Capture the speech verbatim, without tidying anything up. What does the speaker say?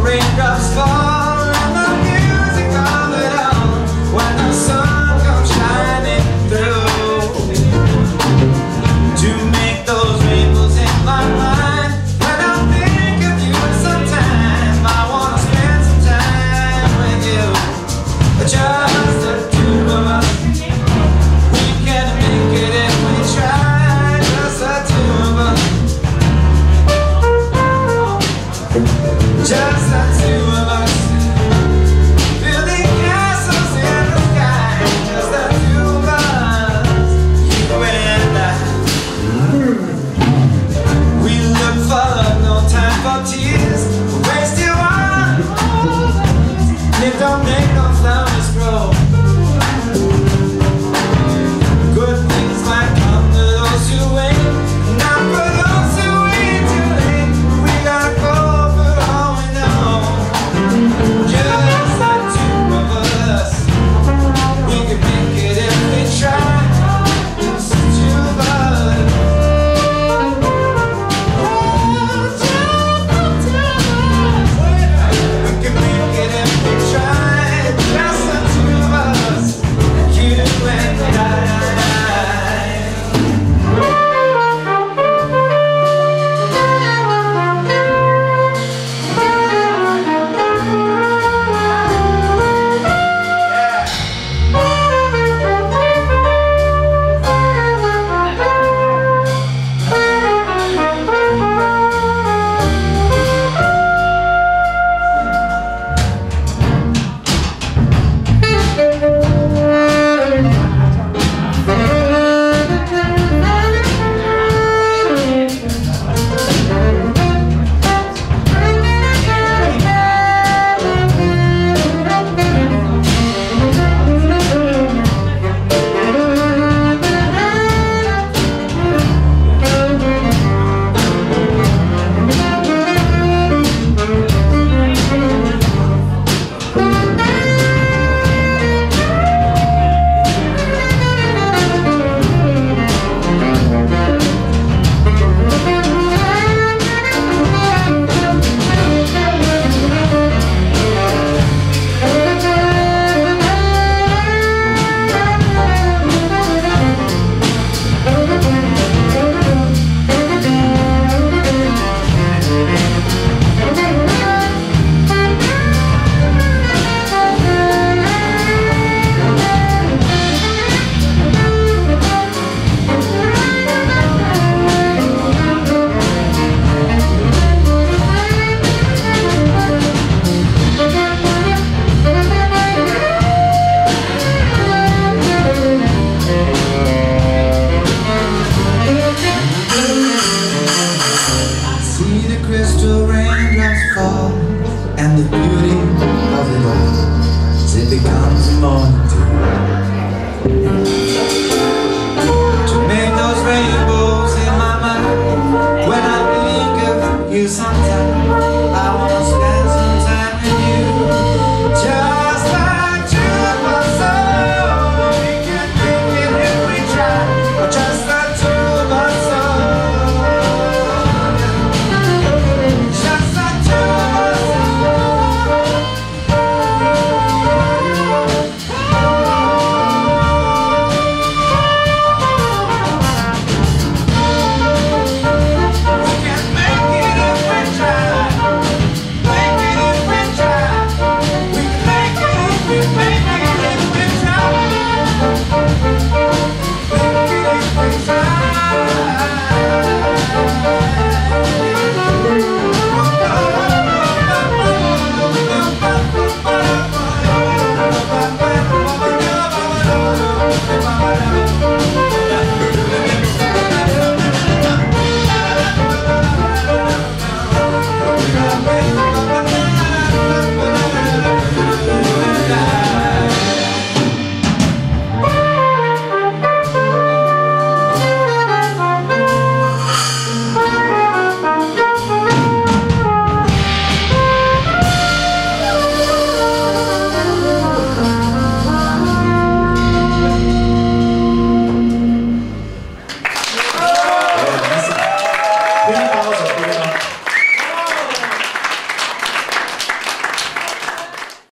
raindrops fall and the music of it all when the sun comes shining through to make those rainbows in my mind. When I think of you sometime, I wanna spend some time with you. Just the two of us, we can make it if we try. Just the two of us, just the two of us, building castles in the sky. Just the two of us, you and I. We look for love, no time for tears. Waste you on, it don't make no flowers grow. Good things might come to those who wait, not for those who wait too late. We gotta go for all we know. Just the two of us, we can make it if we try. Just the two of us. We can make it if we try. Just the two of us, you and I. See the crystal raindrops fall and the beauty of it all as it becomes a morning dew.